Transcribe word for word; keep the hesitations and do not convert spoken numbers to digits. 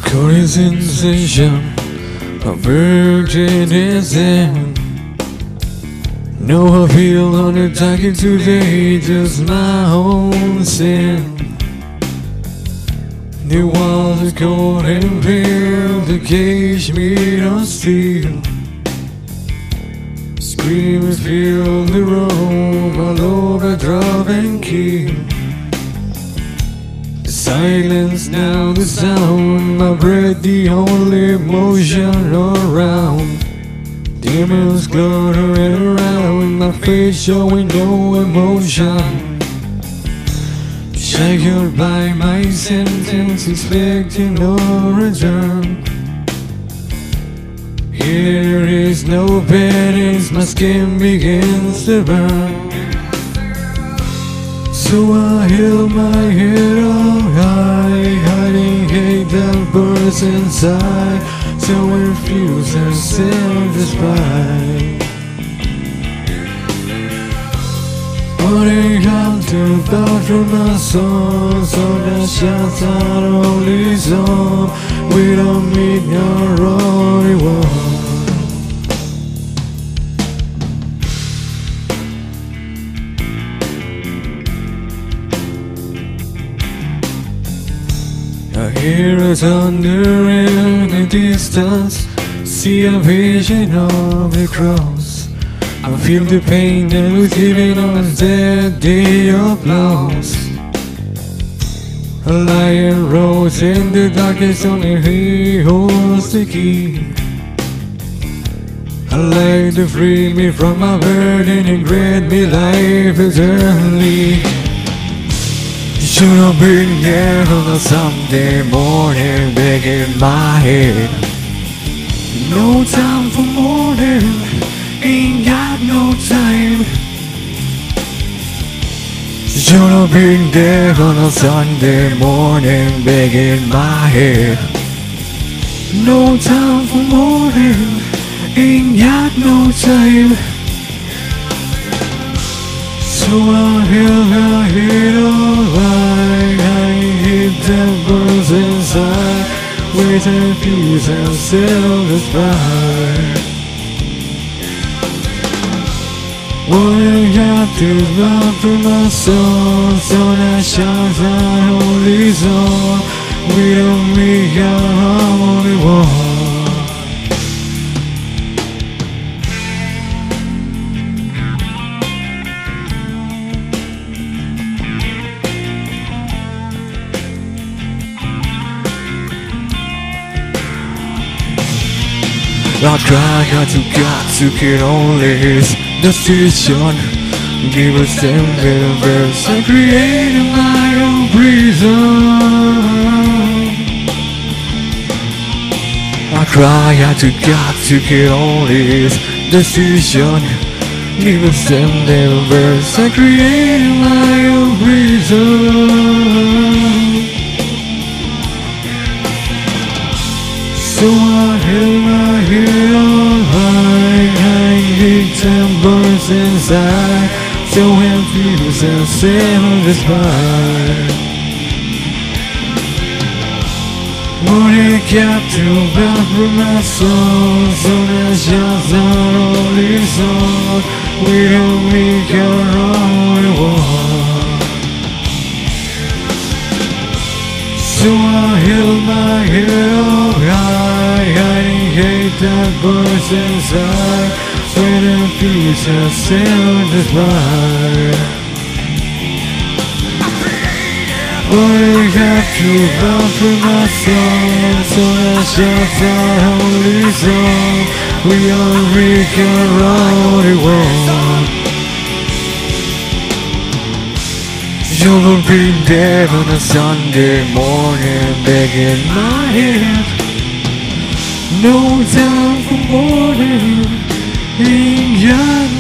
Cold sensation, a virgin is in. No appeal on the target today, just my own sin. The walls are cold and pale, the cage made of steel. Screamers fill the room, all over drop and kill. The silence now, the sound, my breath the only emotion around. Demons cluttering around, my face showing no emotion. Shackled by my sentence, expecting no return. Here is no penance, my skin begins to burn. So I held my head up high, hiding hate that burns inside. So refuse and self-despite. Running out to God from my soul, so that shouts out only song. We don't meet your only one. I hear a thunder in the distance, see a vision of the cross. I feel the pain that was given on that day of loss. A lion rose in the darkness, only he holds the key. A light to free me from my burden and grant me life eternally. You should have been there on a Sunday morning, begging my head. No time for mourning, ain't got no time. You should have been there on a Sunday morning, begging my head. No time for mourning, ain't got no time. So I held my head all high, I hate that burns inside, with a peace and self-despite. Wanting out to love for my soul, so that shines that holy song. We don't make our only one. I try hard to God to get only his decision. Give us them verse I created my own prison. I cry out to God to get only his decision. Give us them verse I created my own prison. So I held my head on high, I hate that burns inside, so confused and self-despite. Wanting captive back from my soul, so that shouts out only song. We don't make our only one. So I held my head up high, hiding hate that burns inside, when a peace and self-despite. Wanting captive out from my soul, so that shouts our holy song. We all make our only one. You'll be there on a Sunday morning, begging my head. No time for mourning, ain't got